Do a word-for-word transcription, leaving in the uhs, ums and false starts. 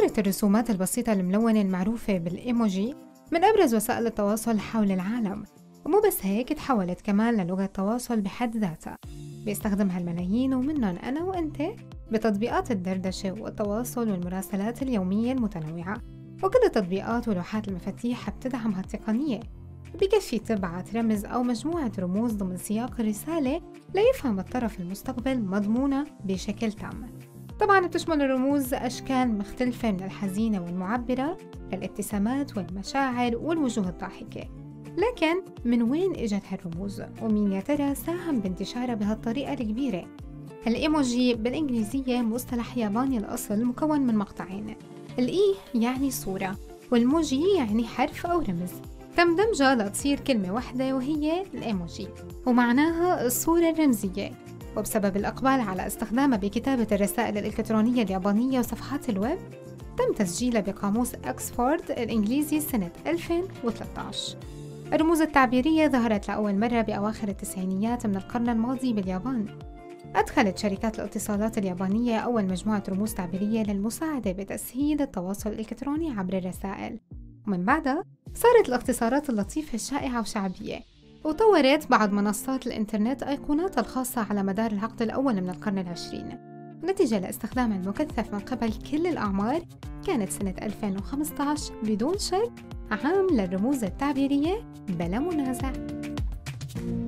صارت الرسومات البسيطة الملونة المعروفة بالإيموجي من أبرز وسائل التواصل حول العالم، ومو بس هيك تحولت كمان للغة تواصل بحد ذاتها بيستخدمها الملايين ومنهم أنا وأنت بتطبيقات الدردشة والتواصل والمراسلات اليومية المتنوعة. وكل التطبيقات ولوحات المفاتيح بتدعم هالتقنية، بكفي تبعت رمز أو مجموعة رموز ضمن سياق الرسالة ليفهم الطرف المستقبل مضمونة بشكل تام. طبعاً بتشمل الرموز أشكال مختلفة من الحزينة والمعبرة للابتسامات والمشاعر والوجوه الضاحكة. لكن من وين إجت هالرموز؟ ومين يا ترى ساهم بانتشارها بهالطريقة الكبيرة؟ الإيموجي بالإنجليزية مصطلح ياباني الأصل مكون من مقطعين، الإي يعني صورة والموجي يعني حرف أو رمز، تم دمجها لتصير كلمة واحدة وهي الإيموجي، ومعناها الصورة الرمزية. وبسبب الإقبال على استخدامها بكتابة الرسائل الإلكترونية اليابانية وصفحات الويب، تم تسجيلها بقاموس أكسفورد الإنجليزي سنة ألفين وثلاثة عشر. الرموز التعبيرية ظهرت لأول مرة بأواخر التسعينيات من القرن الماضي باليابان. أدخلت شركات الاتصالات اليابانية أول مجموعة رموز تعبيرية للمساعدة بتسهيل التواصل الإلكتروني عبر الرسائل، ومن بعدها صارت الاختصارات اللطيفة الشائعة وشعبية، وطورت بعض منصات الإنترنت أيقوناتها الخاصة على مدار العقد الأول من القرن العشرين. نتيجة لاستخدام المكثف من قبل كل الأعمار، كانت سنة ألفين وخمسة عشر بدون شك عام للرموز التعبيرية بلا منازع.